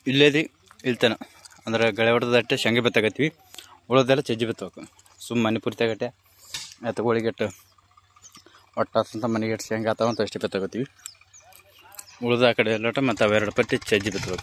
ಇಲ್ಲೇದಿ ಇಲ್ತೇನೆ ಅಂದ್ರೆ ಗಳೆ ಹೊಡೆದಟ್ಟೆ ಶಂಗೆ ಬಿತ್ತಾಕತ್ತೀವಿ. ಉಳೋದೆಲ್ಲ ಚಜ್ಜಿ ಬಿತ್ತಬೇಕು. ಸುಮ್ಮ ಮನೆ ಪೂರ್ತಿಯಾಗಟ್ಟೆ ಎತ್ತುಗಳಿಗೆಟ್ಟು ಒಟ್ಟಾಸಂತ ಮನೆಗೆ ಶೇಂಗಾ ಆತಾವಂತ ಅಷ್ಟೇ ಬಿತ್ತಾಕತ್ತೀವಿ. ಉಳಿದ ಆ ಕಡೆ ಎಲ್ಲಟ ಮತ್ತು ಅವೆರಡು ಪಟ್ಟಿ ಚಜ್ಜಿ ಬಿತ್ತಬೇಕು.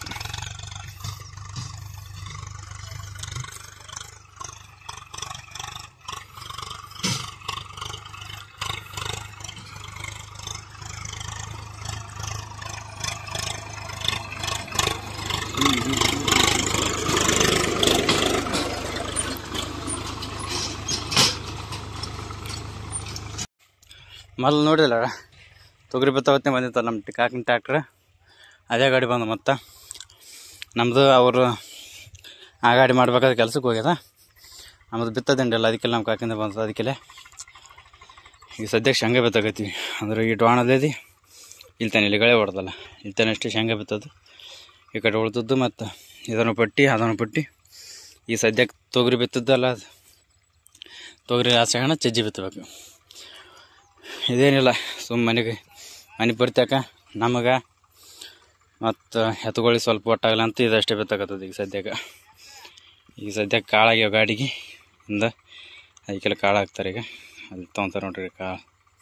ಮೊದಲು ನೋಡಿಲ್ಲ ತೊಗರಿ ಬಿತ್ತಾವತ್ತೇ ಬಂದಿತ್ತು ನಮ್ಮ ಕಾಕಿನ ಟ್ಯಾಕ್ಟ್ರ್. ಅದೇ ಗಾಡಿ ಬಂದು ಮತ್ತು ನಮ್ಮದು ಅವರು ಆ ಗಾಡಿ ಮಾಡ್ಬೇಕಾದ್ರೆ ಕೆಲ್ಸಕ್ಕೆ ಹೋಗ್ಯದ. ನಮ್ಮದು ಬಿತ್ತದಿಂಡಲ್ಲ ಅದಕ್ಕೆಲ್ಲ ನಮ್ಮ ಕಾಕಿಂದ ಬಂತು. ಅದಕ್ಕೆಲ್ಲ ಈಗ ಸದ್ಯಕ್ಕೆ ಶೇಂಗಾ ಬಿತ್ತಾಕತ್ತೀವಿ. ಅಂದ್ರೆ ಈ ಡೋಣದೇದಿ ಇಲ್ತಾನೆ ಇಲ್ಲಿ ಗಳೆ ಹೊಡೆದಲ್ಲ ಇಲ್ತಾನೆ ಅಷ್ಟೇ ಶೇಂಗಾ ಬಿತ್ತೋದು. ಈ ಕಡೆ ಉಳ್ದದ್ದು ಮತ್ತು ಇದನ್ನು ಪಟ್ಟಿ ಈ ಸದ್ಯಕ್ಕೆ ತೊಗರಿ ಬಿತ್ತದ್ದಲ್ಲ, ತೊಗರಿ ಆಸೆಗಣ ಚಜ್ಜಿ ಬಿತ್ತಬೇಕು. ಇದೇನಿಲ್ಲ, ಸುಮ್ಮ ಮನೆ ಬರ್ತ್ಯಾಕ ನಮಗೆ ಮತ್ತು ಎತ್ತುಗಳಿಗೆ ಸ್ವಲ್ಪ ಒಟ್ಟಾಗಲ್ಲ ಅಂತ ಇದಷ್ಟೇ ಬಿತ್ತಾಕತ್ತದ. ಈಗ ಸದ್ಯಕ್ಕೆ ಕಾಳಾಗ್ಯಾವ ಗಾಡಿಗೆ ಇಂದ ಅದಕ್ಕೆಲ್ಲ ಕಾಳು ಹಾಕ್ತಾರೆ. ಈಗ ಅಲ್ಲಿ ತೊಗೊಂತಾರೆ ನೋಡ್ರಿ ಕಾಳು.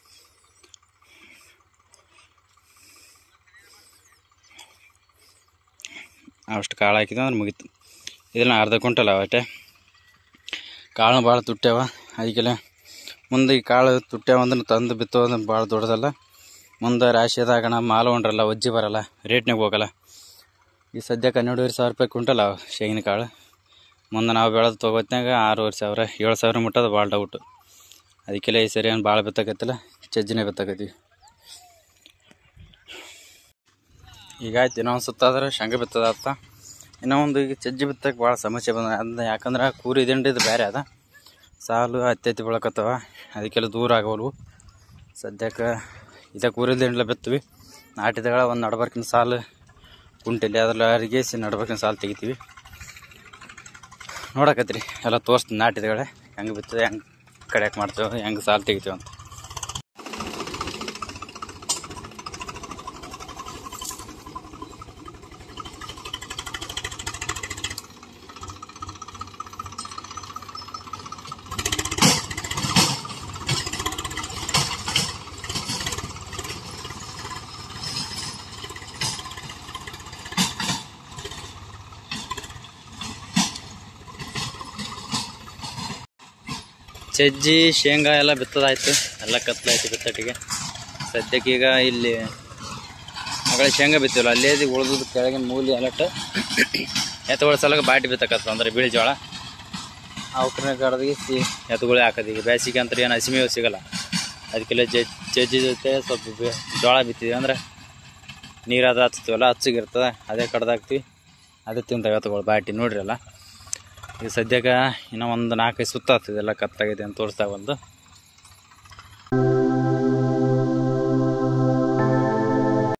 ಅಷ್ಟು ಕಾಳು ಹಾಕಿದ್ವಿ ಅಂದ್ರೆ ಮುಗೀತು. ಇದನ್ನ ಅರ್ಧ ಕ್ವಿಂಟಲ್ ಅವಟ್ಟೆ ಕಾಳು ಭಾಳ ತುಟ್ಟ್ಯಾವ. ಅದಕ್ಕೆಲ್ಲ ಮುಂದೆ ಈ ಕಾಳು ತುಟ್ಟ್ಯಾವ ಅಂದ್ರೆ ತಂದು ಬಿತ್ತೋದು ಭಾಳ ದೊಡ್ಡದಲ್ಲ. ಮುಂದೆ ರಾಶಿಯಾದಾಗ ಮಾಲು ಹೊಂಡ್ರಲ್ಲ, ಒಜ್ಜಿ ಬರಲ್ಲ, ರೇಟ್ನಾಗ ಹೋಗಲ್ಲ. ಈ ಸದ್ಯಕ್ಕೆ 12,500 ರೂಪಾಯಿ ಕ್ವಿಂಟಲ್ ಅವ ಶೇಂಗಿನ ಕಾಳು. ಮುಂದೆ ನಾವು ಬೆಳೆದು ತೊಗೋತ್ನಾಗ 6,500 7,000 ಮುಟ್ಟೋದು ಭಾಳ ಡೌಟು. ಅದಕ್ಕೆಲ್ಲ ಈ ಸರಿ ಏನು ಭಾಳ ಬಿತ್ತಾಕತ್ತಿಲ್ಲ, ಚಜ್ಜಿನೇ ಬಿತ್ತಾಕತ್ತೀವಿ. ಈಗ ಆಯ್ತು, ಇನ್ನೊಂದು ಸುತ್ತಾದ್ರೆ ಶೇಂಗಾ ಬಿತ್ತದಾಗ್ತ. ಇನ್ನೊಂದು ಈಗ ಚಜ್ಜಿ ಬಿತ್ತಕ್ಕೆ ಭಾಳ ಸಮಸ್ಯೆ ಬಂದ. ಅದನ್ನ ಯಾಕಂದ್ರೆ ಕೂರಿ ದಿಂಡಿದು ಬೇರೆ ಅದ, ಸಾಲು ಹತ್ತಿ ಬೆಳಕತ್ತವ. ಅದಕ್ಕೆಲ್ಲ ದೂರ ಆಗವಲ್ವು. ಸದ್ಯಕ್ಕೆ ಇದೇ ಕೂರಿ ದಿಂಡ್ಲ ಬಿತ್ತೀವಿ. ನಾಟಿದಗಳ ಒಂದು ನಡ್ಬರ್ಕಿನ ಸಾಲು ಕುಂಟಿಲ್ಲಿ ಅದ್ರಲ್ಲಿ ಅರಿಗೇಸಿ ನಡ್ಬರ್ಕಿನ ಸಾಲು ತೆಗಿತೀವಿ. ನೋಡಕತ್ರಿ ಎಲ್ಲ ತೋರಿಸ್ತೀನಿ ನಾಟಿದಗಳೇ ಹೆಂಗೆ ಬಿತ್ತದೆ, ಹೆಂಗೆ ಕಡಿಯಾಕೆ ಮಾಡ್ತೇವೆ, ಹೆಂಗೆ ಸಾಲು ತೆಗಿತೀವಿ ಅಂತ. ಚಜ್ಜಿ ಶೇಂಗಾ ಎಲ್ಲ ಬಿತ್ತದಾಯ್ತು, ಎಲ್ಲ ಕತ್ಲಾಯ್ತು ಬಿತ್ತಟ್ಟಿಗೆ. ಸದ್ಯಕ್ಕೆ ಈಗ ಇಲ್ಲಿ ಮಗಳ ಶೇಂಗಾ ಬಿತ್ತಿವಲ್ಲ, ಅಲ್ಲೇ ಉಳಿದು ಕೆಳಗಿನ ಮೂಲಿ ಅಲಟ್ಟ ಎತ್ತುಗಳ ಸಲಗ ಬಾಟಿ ಬಿತ್ತಕತ್ತ. ಅಂದ್ರೆ ಬಿಳಿ ಜೋಳ ಅವಕ್ರನ್ನ ಕಡ್ದಿಸಿ ಎತ್ತುಗಳೇ ಹಾಕೋದು. ಈಗ ಬೇಸಿಗೆ ಅಂತ ಏನು ಹಸಿಮೇವು ಸಿಗಲ್ಲ, ಅದಕ್ಕೆಲ್ಲ ಚಜ್ಜಿ ಜೊತೆ ಸ್ವಲ್ಪ ಜೋಳ ಬಿತ್ತಿದ್ವಿ ಅಂದ್ರೆ ನೀರಾದ ಹಚ್ತೀವಲ್ಲ, ಹಚ್ಚಿಗಿರ್ತದೆ, ಅದೇ ಕಡ್ದಾಕ್ತಿವಿ, ಅದೇ ತಿಂತಾವೆ ಎತ್ತುಗಳು ಬಾಟಿ. ನೋಡ್ರಿ ಅಲ್ಲ, ಈಗ ಸದ್ಯಕ್ಕೆ ಇನ್ನೂ ಒಂದು 4-5 ಸುತ್ತ ಆಗ್ತದೆ, ಎಲ್ಲ ಕತ್ತಾಗಿದೆ ಅಂತ ತೋರಿಸ್ತಾ ಬಂದು.